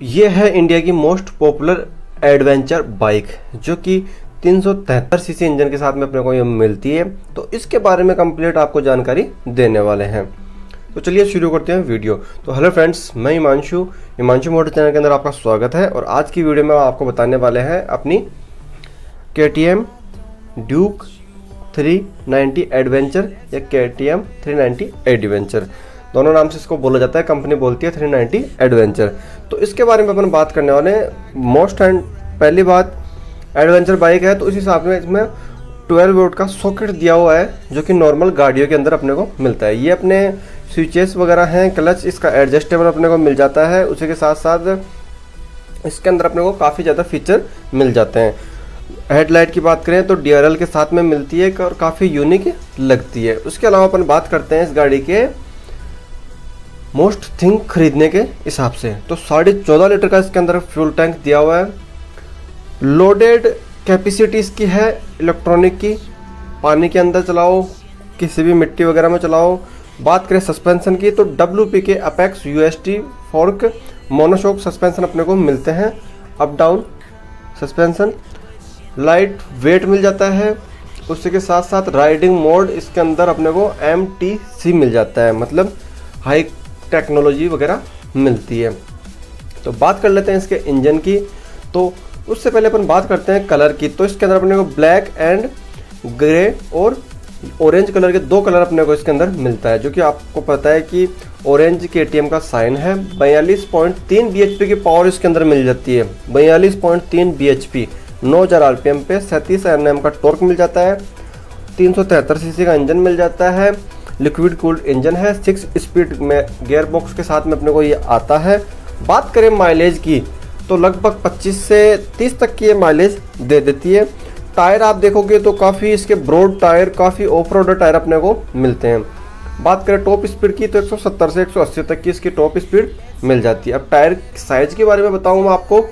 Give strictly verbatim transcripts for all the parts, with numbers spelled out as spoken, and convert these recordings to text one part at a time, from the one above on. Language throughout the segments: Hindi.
ये है इंडिया की मोस्ट पॉपुलर एडवेंचर बाइक जो कि तीन सौ तिहत्तर सीसी इंजन के साथ में अपने को ये मिलती है। तो इसके बारे में कंप्लीट आपको जानकारी देने वाले हैं। तो चलिए शुरू करते हैं वीडियो। तो हेलो फ्रेंड्स, मैं हिमांशु हिमांशु मोटर चैनल के अंदर आपका स्वागत है। और आज की वीडियो में आपको बताने वाले हैं अपनी के T M Duke three ninety adventure या के T M three ninety adventure, दोनों नाम से इसको बोला जाता है। कंपनी बोलती है थ्री नाइंटी एडवेंचर। तो इसके बारे में अपन बात करने वाले हैं। मोस्ट एंड पहली बात, एडवेंचर बाइक है तो उस हिसाब में इसमें ट्वेल्व वोल्ट का सॉकेट दिया हुआ है जो कि नॉर्मल गाड़ियों के अंदर अपने को मिलता है। ये अपने स्विचेस वगैरह हैं, क्लच इसका एडजस्टेबल अपने को मिल जाता है। उसी के साथ साथ इसके अंदर अपने को काफ़ी ज़्यादा फीचर मिल जाते हैं। हेडलाइट की बात करें तो डी आर एल के साथ में मिलती है और काफ़ी यूनिक लगती है। उसके अलावा अपन बात करते हैं इस गाड़ी के मोस्ट थिंग खरीदने के हिसाब से। तो साढ़े चौदह लीटर का इसके अंदर फ्यूल टैंक दिया हुआ है। लोडेड कैपेसिटी इसकी है इलेक्ट्रॉनिक की, पानी के अंदर चलाओ, किसी भी मिट्टी वगैरह में चलाओ। बात करें सस्पेंशन की तो डब्ल्यू पी के Apex U S T fork monoshock suspension अपने को मिलते हैं। Up down suspension, light weight मिल जाता है। उसी के साथ साथ राइडिंग मोड इसके अंदर अपने को एम टी सी मिल जाता है, मतलब हाई टेक्नोलॉजी वगैरह मिलती है। तो बात कर लेते हैं इसके इंजन की। तो उससे पहले अपन बात करते हैं कलर की। तो इसके अंदर अपने को ब्लैक एंड ग्रे और ऑरेंज कलर के दो कलर अपने को इसके अंदर मिलता है, जो कि आपको पता है कि ऑरेंज के टी एम का साइन है। बयालीस पॉइंट तीन बी एच पी की पावर इसके अंदर मिल जाती है। बयालीस पॉइंट तीन बी एच पी, नौ हज़ार आर पी एम पे सैंतीस एन एम का टॉर्क मिल जाता है। तीन सौ तिहत्तर सीसी का इंजन मिल जाता है। लिक्विड कूल्ड इंजन है। सिक्स स्पीड में गियर बॉक्स के साथ में अपने को ये आता है। बात करें माइलेज की तो लगभग पच्चीस से तीस तक की ये माइलेज दे देती है। टायर आप देखोगे तो काफ़ी इसके ब्रॉड टायर, काफ़ी ऑफ रोड टायर अपने को मिलते हैं। बात करें टॉप स्पीड की तो एक सौ सत्तर से एक सौ अस्सी तक की इसकी टॉप स्पीड मिल जाती है। अब टायर साइज के बारे में बताऊँ मैं आपको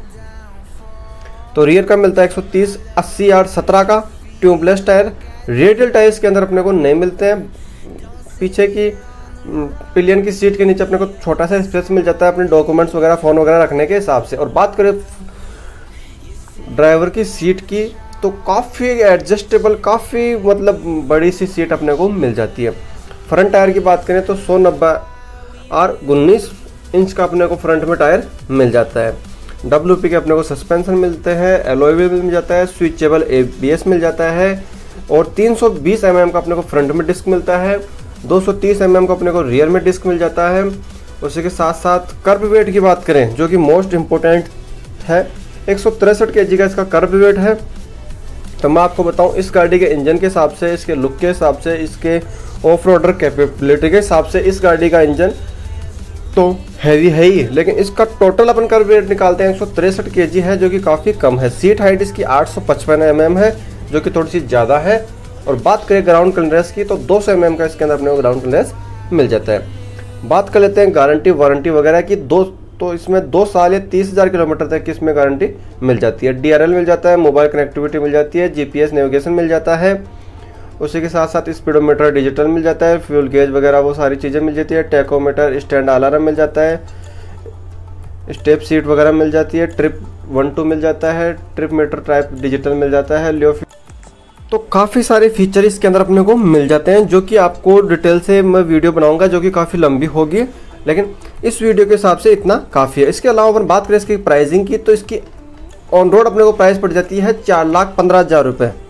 तो रियर का मिलता है एक सौ तीस अस्सी आर सत्रह का ट्यूबलेस टायर। रेडियल टायर इसके अंदर अपने को नहीं मिलते हैं। पीछे की पिलियन की सीट के नीचे अपने को छोटा सा स्पेस मिल जाता है अपने डॉक्यूमेंट्स वगैरह, फ़ोन वगैरह रखने के हिसाब से। और बात करें ड्राइवर की सीट की तो काफ़ी एडजस्टेबल, काफ़ी मतलब बड़ी सी सीट अपने को मिल जाती है। फ्रंट टायर की बात करें तो सौ नब्बे आर उन्नीस इंच का अपने को फ्रंट में टायर मिल जाता है। डब्ल्यू पी के अपने को सस्पेंशन मिलते हैं। एलॉय व्हील मिल जाता है। स्विचेबल ए बी एस मिल जाता है। और तीन सौ बीस एम एम का अपने को फ्रंट में डिस्क मिलता है। दो सौ तीस एम एम का अपने को रियर में डिस्क मिल जाता है। उसी के साथ साथ कर्ब वेट की बात करें जो कि मोस्ट इम्पोर्टेंट है, एक सौ तिरसठ के जी का इसका कर्ब वेट है। तो मैं आपको बताऊं इस गाड़ी के इंजन के हिसाब से, इसके लुक के हिसाब से, इसके ऑफ रोडर कैपेबिलिटी के हिसाब से इस गाड़ी का इंजन तो हैवी है ही, लेकिन इसका टोटल अपन कर्ब वेट निकालते हैं एक सौ तिरसठ के जी है, जो कि काफ़ी कम है। सीट हाइट इसकी आठ सौ पचपन एम एम है, जो कि थोड़ी सी ज़्यादा है। और बात करें ग्राउंड क्लियरेंस की तो दो सौ एम एम का इसके अंदर अपने को ग्राउंड क्लियरेंस मिल जाता है। बात कर लेते हैं गारंटी वारंटी वगैरह की। दो तो इसमें दो साल या तीस हज़ार किलोमीटर तक की इसमें गारंटी मिल जाती है। डी आर एल मिल जाता है, मोबाइल कनेक्टिविटी मिल जाती है, जी पी एस नेविगेशन मिल जाता है। उसी के साथ साथ स्पीडोमीटर डिजिटल मिल जाता है, फ्यूल गेज वगैरह वो सारी चीज़ें मिल जाती है। टैकोमीटर, स्टैंड अलार्म मिल जाता है, स्टेप सीट वगैरह मिल जाती है, ट्रिप वन टू मिल जाता है, ट्रिप मीटर टाइप डिजिटल मिल जाता है, लियो। तो काफ़ी सारे फीचर इसके अंदर अपने को मिल जाते हैं, जो कि आपको डिटेल से मैं वीडियो बनाऊंगा जो कि काफ़ी लंबी होगी, लेकिन इस वीडियो के हिसाब से इतना काफ़ी है। इसके अलावा अपन बात करें इसकी प्राइसिंग की तो इसकी ऑन रोड अपने को प्राइस पड़ जाती है चार लाख पंद्रह हज़ार रुपये।